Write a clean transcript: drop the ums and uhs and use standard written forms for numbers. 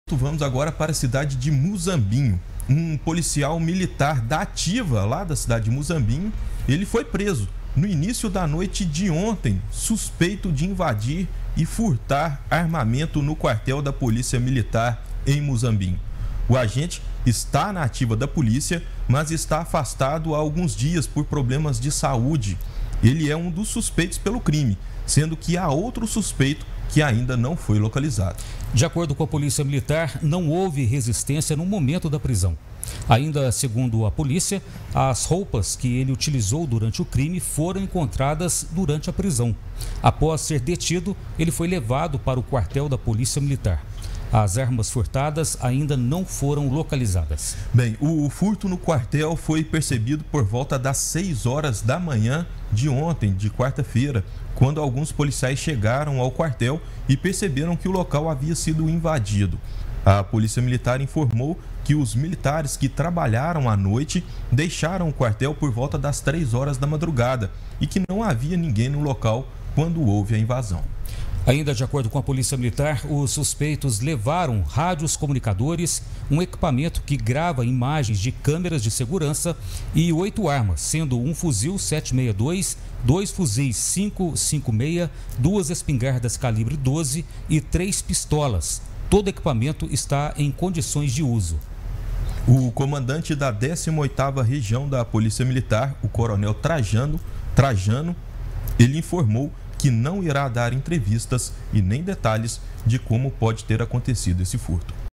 Vamos agora para a cidade de Muzambinho. Um policial militar da ativa lá da cidade de Muzambinho, ele foi preso no início da noite de ontem, suspeito de invadir e furtar armamento no quartel da Polícia Militar em Muzambinho. O agente está na ativa da polícia, mas está afastado há alguns dias por problemas de saúde. Ele é um dos suspeitos pelo crime, sendo que há outro suspeito que ainda não foi localizado. De acordo com a Polícia Militar, não houve resistência no momento da prisão. Ainda segundo a polícia, as roupas que ele utilizou durante o crime foram encontradas durante a prisão. Após ser detido, ele foi levado para o quartel da Polícia Militar. As armas furtadas ainda não foram localizadas. Bem, o furto no quartel foi percebido por volta das 6 horas da manhã de ontem, de quarta-feira, quando alguns policiais chegaram ao quartel e perceberam que o local havia sido invadido. A Polícia Militar informou que os militares que trabalharam à noite deixaram o quartel por volta das 3 horas da madrugada e que não havia ninguém no local quando houve a invasão. Ainda de acordo com a Polícia Militar, os suspeitos levaram rádios comunicadores, um equipamento que grava imagens de câmeras de segurança e 8 armas, sendo um fuzil 7.62, 2 fuzis 5.56, 2 espingardas calibre 12 e 3 pistolas. Todo o equipamento está em condições de uso. O comandante da 18ª Região da Polícia Militar, o coronel Trajano, ele informou que não irá dar entrevistas e nem detalhes de como pode ter acontecido esse furto.